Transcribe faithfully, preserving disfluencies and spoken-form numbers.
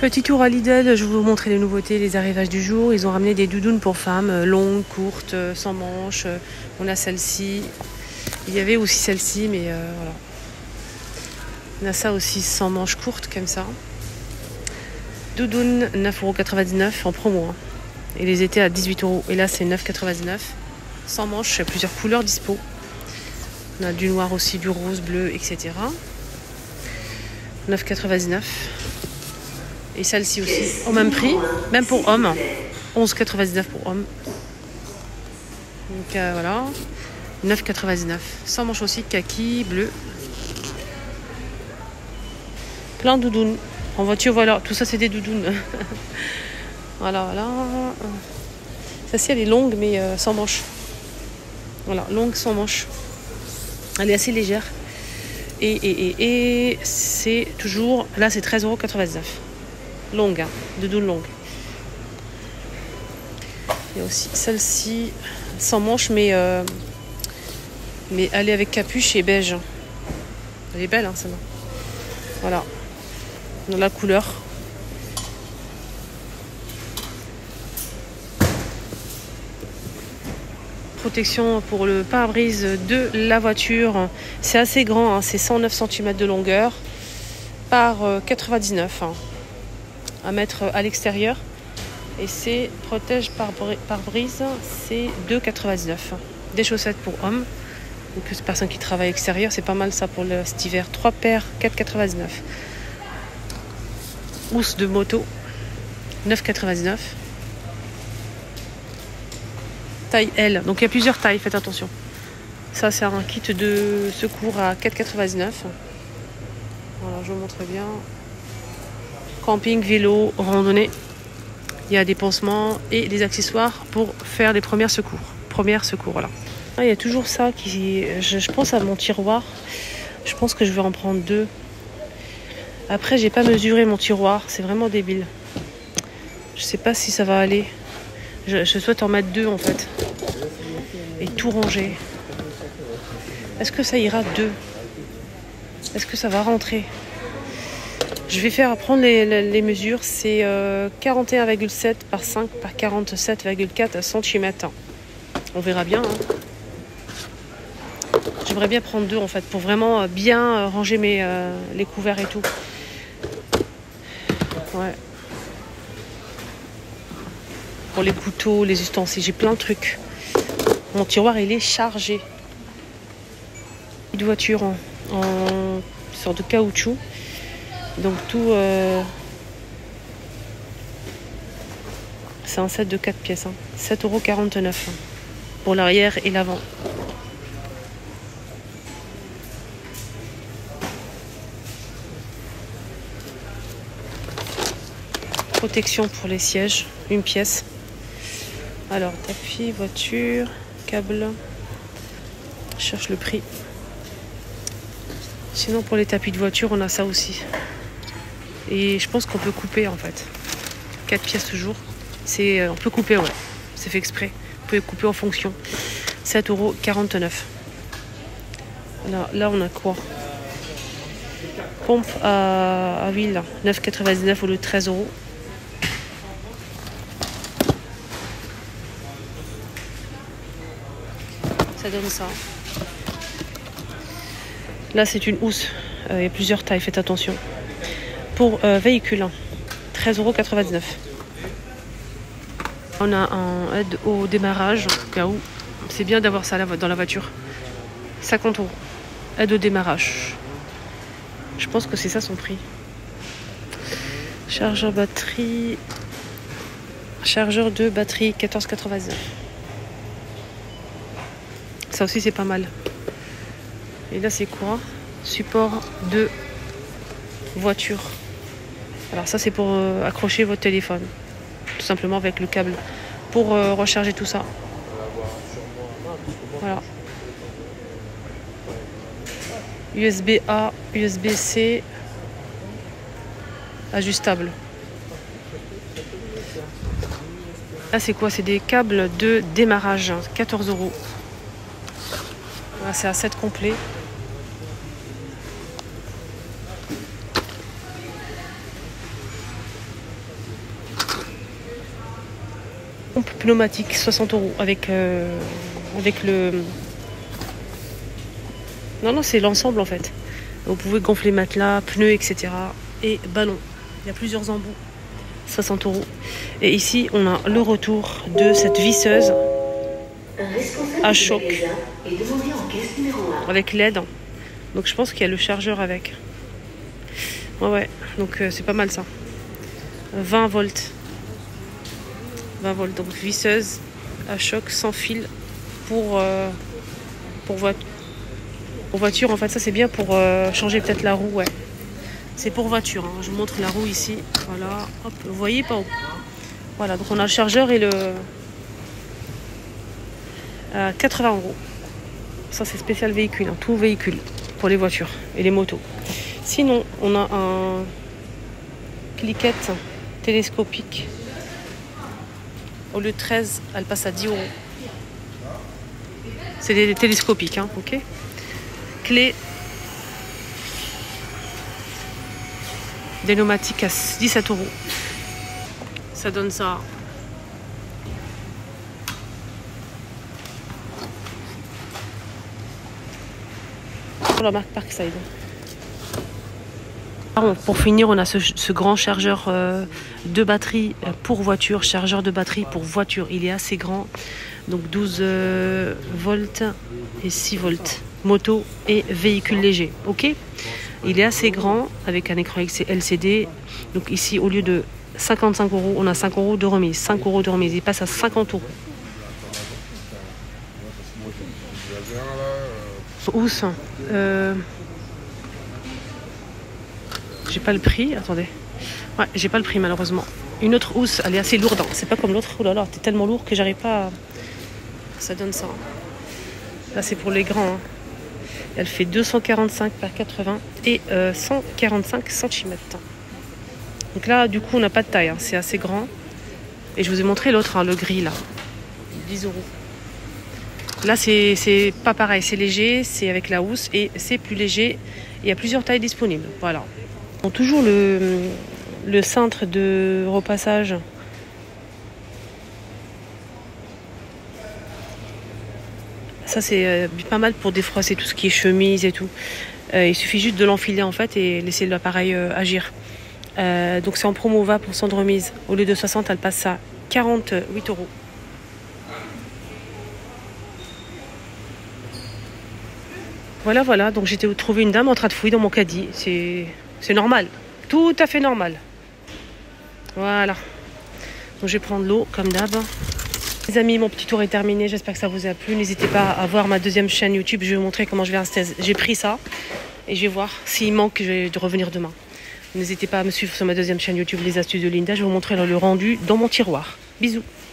Petit tour à Lidl, je vais vous montrer les nouveautés, les arrivages du jour. Ils ont ramené des doudounes pour femmes, euh, longues, courtes, euh, sans manches. Euh, on a celle-ci. Il y avait aussi celle-ci, mais euh, voilà. On a ça aussi sans manches courtes, comme ça. Doudoune, neuf euros quatre-vingt-dix-neuf en promo. Hein. Et les étaient à dix-huit euros. Et là, c'est neuf euros quatre-vingt-dix-neuf. Sans manches, il y a plusieurs couleurs dispo. On a du noir aussi, du rose, bleu, et cetera. neuf euros quatre-vingt-dix-neuf. Et celle-ci aussi, au même prix, même pour hommes. onze euros quatre-vingt-dix-neuf pour hommes. Donc euh, voilà, neuf euros quatre-vingt-dix-neuf. Sans manche aussi, kaki, bleu. Plein de doudounes. En voiture, voilà, tout ça c'est des doudounes. Voilà, voilà. Celle-ci elle est longue mais euh, sans manche. Voilà, longue sans manche. Elle est assez légère. Et, et, et, et c'est toujours, là c'est treize euros quatre-vingt-dix-neuf. Longue, hein, doudoune longue. Il y a aussi celle-ci, sans manche, mais, euh, mais elle est avec capuche et beige. Elle est belle, hein, celle-là. Voilà. Dans la couleur. Protection pour le pare-brise de la voiture. C'est assez grand, hein, c'est cent neuf centimètres de longueur par quatre-vingt-dix-neuf. Hein. À mettre à l'extérieur et c'est protège par, par brise, c'est deux euros quatre-vingt-dix-neuf. Des chaussettes pour hommes, donc c'est personne qui travaille extérieur, c'est pas mal ça pour le, cet hiver. Trois paires, quatre euros quatre-vingt-dix-neuf. Housse de moto, neuf euros quatre-vingt-dix-neuf. Taille L, donc il y a plusieurs tailles, faites attention. Ça c'est un kit de secours à quatre euros quatre-vingt-dix-neuf. Voilà, je vous montre bien. Camping, vélo, randonnée. Il y a des pansements et des accessoires pour faire les premiers secours. Premières secours, voilà. Ah, il y a toujours ça qui... Je, je pense à mon tiroir. Je pense que je vais en prendre deux. Après, j'ai pas mesuré mon tiroir. C'est vraiment débile. Je sais pas si ça va aller. Je, je souhaite en mettre deux, en fait. Et tout ranger. Est-ce que ça ira deux? Est-ce que ça va rentrer? Je vais faire prendre les, les, les mesures, c'est euh, quarante et un virgule sept par cinq par quarante-sept virgule quatre centimètres. On verra bien. Hein. J'aimerais bien prendre deux en fait pour vraiment bien ranger mes, euh, les couverts et tout. Ouais. Pour les couteaux, les ustensiles, j'ai plein de trucs. Mon tiroir il est chargé. Une voiture en, en sorte de caoutchouc. Donc tout, euh, c'est un set de quatre pièces, hein. sept euros quarante-neuf hein, pour l'arrière et l'avant. Protection pour les sièges, une pièce. Alors tapis, voiture, câble. Je cherche le prix. Sinon pour les tapis de voiture, on a ça aussi. Et je pense qu'on peut couper en fait. quatre pièces toujours. C'est, on peut couper, ouais. C'est fait exprès. Vous pouvez couper en fonction. sept euros quarante-neuf. Alors là, on a quoi? Pompe à, à huile, neuf euros quatre-vingt-dix-neuf au lieu de treize euros. Ça donne ça. Là, c'est une housse. Euh, il y a plusieurs tailles, faites attention. Pour euh, véhicule, treize euros quatre-vingt-dix-neuf. On a un aide au démarrage, au cas où. C'est bien d'avoir ça dans la voiture. cinquante euros. Aide au démarrage. Je pense que c'est ça son prix. Chargeur batterie. Chargeur de batterie, quatorze euros quatre-vingt-dix-neuf. Ça aussi, c'est pas mal. Et là, c'est quoi? Support de voiture. Alors ça, c'est pour euh, accrocher votre téléphone. Tout simplement avec le câble. Pour euh, recharger tout ça. Voilà. U S B A, U S B C. Ajustable. Là, c'est quoi? C'est des câbles de démarrage. quatorze euros. Voilà, c'est un set complet. pompe pneumatique, soixante euros avec, euh, avec le... Non, non, c'est l'ensemble en fait. Vous pouvez gonfler matelas, pneus, et cetera. Et ballon. Il y a plusieurs embouts. soixante euros. Et ici, on a le retour de cette visseuse à choc avec L E D. Donc je pense qu'il y a le chargeur avec. Ouais, ouais. Donc euh, c'est pas mal ça. vingt volts. vingt volts. Donc visseuse à choc sans fil pour, euh, pour, vo pour voiture. En fait, ça c'est bien pour euh, changer peut-être la roue. Ouais. C'est pour voiture. Hein. Je vous montre la roue ici. Voilà. Hop. Vous voyez pas où. Voilà. Donc on a le chargeur et le à quatre-vingts euros. Ça c'est spécial véhicule. Hein. Tout véhicule pour les voitures et les motos. Sinon, on a un cliquette télescopique. Au lieu de treize, elle passe à dix euros. C'est des télescopiques, hein, ok. Clé des pneumatiques à dix-sept euros. Ça donne ça. Pour la marque Parkside. Pour finir, on a ce, ce grand chargeur euh, de batterie pour voiture, chargeur de batterie pour voiture. Il est assez grand, donc douze euh, volts et six volts, moto et véhicule léger. Ok, il est assez grand avec un écran L C D. Donc ici, au lieu de cinquante-cinq euros, on a cinq euros de remise. cinq euros de remise, il passe à cinquante euros. Housse. Euh... J'ai pas le prix, attendez. Ouais, j'ai pas le prix malheureusement. Une autre housse, elle est assez lourde. Hein. C'est pas comme l'autre. Oh là là, t'es tellement lourd que j'arrive pas à... Ça donne ça. Là, c'est pour les grands. Hein. Elle fait deux cent quarante-cinq par quatre-vingts et euh, cent quarante-cinq centimètres. Donc là, du coup, on n'a pas de taille. Hein. C'est assez grand. Et je vous ai montré l'autre, hein, le gris là. dix euros. Là, c'est pas pareil. C'est léger, c'est avec la housse et c'est plus léger. Il y a plusieurs tailles disponibles. Voilà. Bon, toujours le, le cintre de repassage. Ça, c'est euh, pas mal pour défroisser tout ce qui est chemise et tout. Euh, il suffit juste de l'enfiler en fait et laisser l'appareil euh, agir. Euh, donc c'est en promo vingt pour cent de remise. Au lieu de soixante, elle passe à quarante-huit euros. Voilà, voilà. Donc j'ai trouvé une dame en train de fouiller dans mon caddie. C'est normal. Tout à fait normal. Voilà. Donc je vais prendre l'eau comme d'hab. Les amis, mon petit tour est terminé. J'espère que ça vous a plu. N'hésitez pas à voir ma deuxième chaîne YouTube. Je vais vous montrer comment je vais installer. J'ai pris ça et je vais voir s'il manque. Je vais revenir demain. N'hésitez pas à me suivre sur ma deuxième chaîne YouTube, Les Astuces de Linda. Je vais vous montrer le rendu dans mon tiroir. Bisous.